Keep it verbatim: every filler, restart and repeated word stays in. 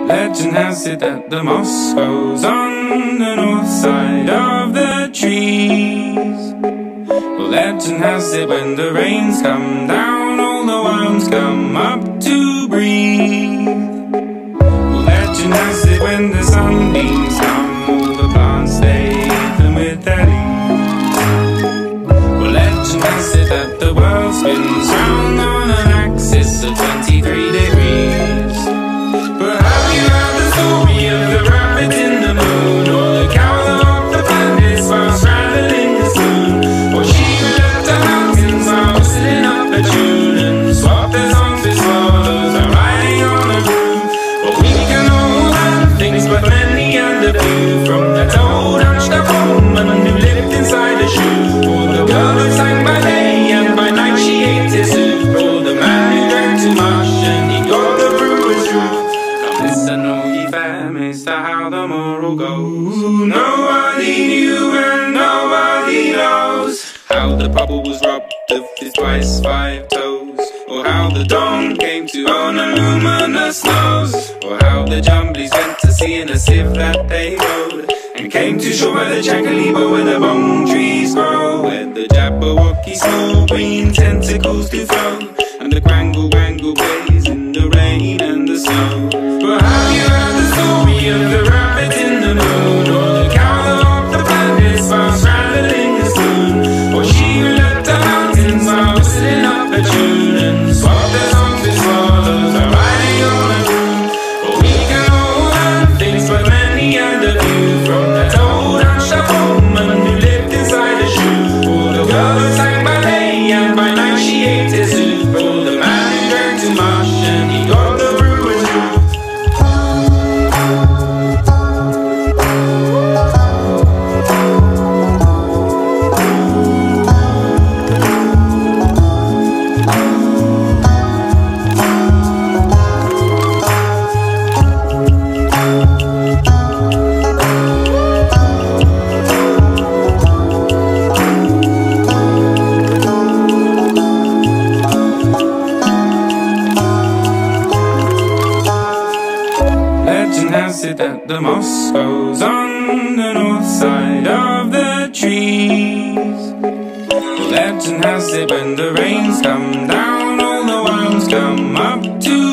Legend has it that the moss grows on the north side of the trees. Well, legend has it when the rains come down, all the worms come up to breathe. Well, legend has it when the sunbeams come, all the plants stay even with their leaves. Well, legend has it that the world spins round on an axis of twenty-three degrees. But have you heard the story of the rabbit in the moon, or the cow that walked the planets while straddling the spoon, or she who left the mountains while whistling up a tune and swapped their songs with swallows while riding on a broom? Well, we can all learn things, but many and a few, from that old hunched up woman who lived inside a shoe, or the girl who sang by day and by night she ate his soup, or the man who drank too much and he got the brewer's roof. Listen, all ye fair mates, to how the moral goes. Nobody knew and nobody knows how the pupple was robbed of his twice five toes, or how the dawn came to own a luminous nose, or how the jumblies went to sea in a sieve that they rowed, and came to shore by the Chacalibo where the bone trees grow, where the Jabberwocky small green tentacles do flow, and the Quangle Wangle plays in the rain and the snow. But have you heard the story of the rabbit in the moon, or the cow that walked the planets while straddling the spoon, or she who left the mountains while whistling up a tune and swapped their songs with swallows while riding on a broom? Well, we can all learn things, but many and a few, from that old hunched up woman who lived inside a shoe, or the girl who sang by day and by night she ate his soup, or the man who drank too much and he got the brewer's roof. Legend has it that the moss grows on the north side of the trees. Legend has it when the rains come down, all the worms come up to